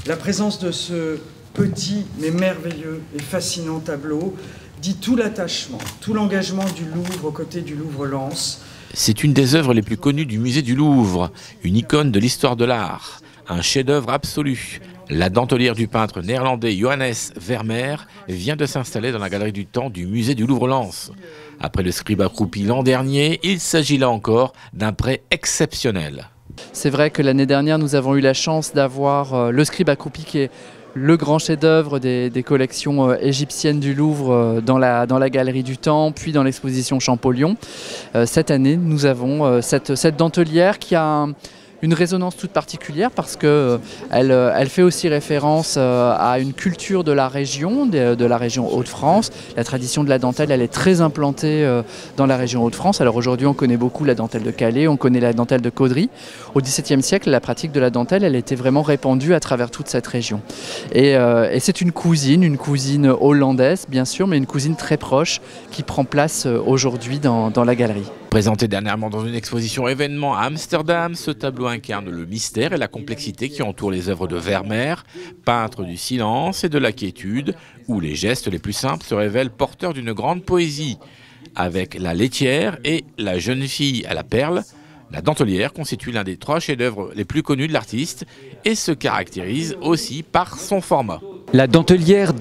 La présence de ce petit mais merveilleux et fascinant tableau dit tout l'attachement, tout l'engagement du Louvre aux côtés du Louvre-Lens. C'est une des œuvres les plus connues du musée du Louvre, une icône de l'histoire de l'art, un chef-d'œuvre absolu. La dentelière du peintre néerlandais Johannes Vermeer vient de s'installer dans la galerie du temps du musée du Louvre-Lens. Après le scribe accroupi l'an dernier, il s'agit là encore d'un prêt exceptionnel. C'est vrai que l'année dernière, nous avons eu la chance d'avoir le scribe accroupi qui est le grand chef-d'œuvre des collections égyptiennes du Louvre dans la galerie du temps, puis dans l'exposition Champollion. Cette année, nous avons cette dentelière qui a une résonance toute particulière parce qu'elle fait aussi référence à une culture de la région Hauts-de-France. La tradition de la dentelle, elle est très implantée dans la région Hauts-de-France. Alors aujourd'hui, on connaît beaucoup la dentelle de Calais, on connaît la dentelle de Caudry. Au XVIIe siècle, la pratique de la dentelle, elle était vraiment répandue à travers toute cette région. Et c'est une cousine hollandaise, bien sûr, mais une cousine très proche qui prend place aujourd'hui dans la galerie. Présenté dernièrement dans une exposition événement à Amsterdam, ce tableau incarne le mystère et la complexité qui entourent les œuvres de Vermeer, peintre du silence et de la quiétude, où les gestes les plus simples se révèlent porteurs d'une grande poésie. Avec la laitière et la jeune fille à la perle, la dentelière constitue l'un des 3 chefs-d'œuvre les plus connus de l'artiste et se caractérise aussi par son format. La dentelière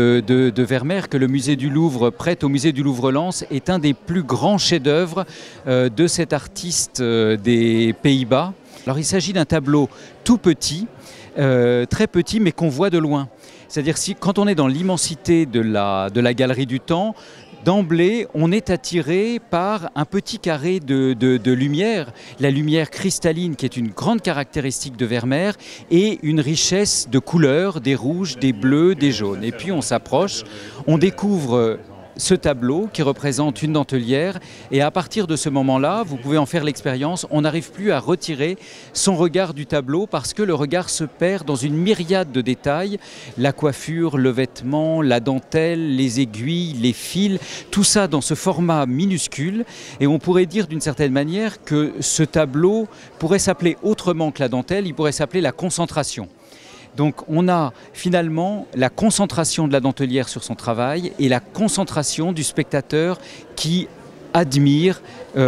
de Vermeer que le musée du Louvre prête au musée du Louvre-Lens est un des plus grands chefs-d'œuvre de cet artiste des Pays-Bas. Alors il s'agit d'un tableau tout petit, très petit mais qu'on voit de loin. C'est-à-dire quand on est dans l'immensité de la galerie du temps, d'emblée, on est attiré par un petit carré de lumière, la lumière cristalline qui est une grande caractéristique de Vermeer et une richesse de couleurs, des rouges, des bleus, des jaunes. Et puis on s'approche, on découvre ce tableau qui représente une dentelière et à partir de ce moment-là, vous pouvez en faire l'expérience, on n'arrive plus à retirer son regard du tableau parce que le regard se perd dans une myriade de détails, la coiffure, le vêtement, la dentelle, les aiguilles, les fils, tout ça dans ce format minuscule et on pourrait dire d'une certaine manière que ce tableau pourrait s'appeler autrement que la dentelle, il pourrait s'appeler la concentration. Donc on a finalement la concentration de la dentelière sur son travail et la concentration du spectateur qui admire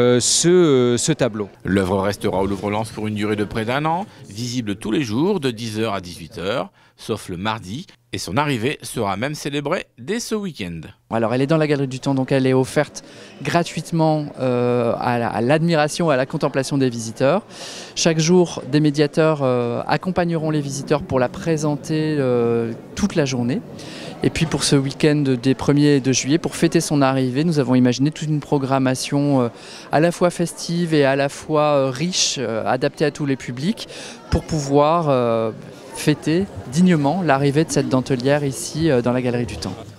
ce tableau. L'œuvre restera au Louvre-Lens pour une durée de près d'1 an, visible tous les jours de 10h à 18h, sauf le mardi, et son arrivée sera même célébrée dès ce week-end. Alors elle est dans la galerie du temps, donc elle est offerte gratuitement à l'admiration et à la contemplation des visiteurs. Chaque jour, des médiateurs accompagneront les visiteurs pour la présenter toute la journée. Et puis pour ce week-end des 1er et 2 juillet, pour fêter son arrivée, nous avons imaginé toute une programmation à la fois festive et à la fois riche, adaptée à tous les publics, pour pouvoir fêter dignement l'arrivée de cette dentelière ici dans la galerie du temps.